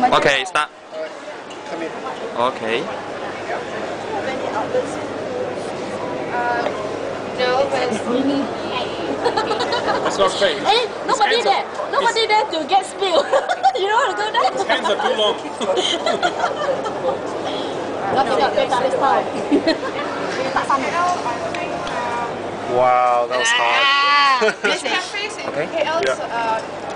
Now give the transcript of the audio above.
Okay, start. Come in. Okay. No, but it's It's not fake. Hey, nobody there. Nobody there to get spilled. You don't want to go there? His hands are too long. Wow, that was hard. Which countries? Okay. KL, Yeah.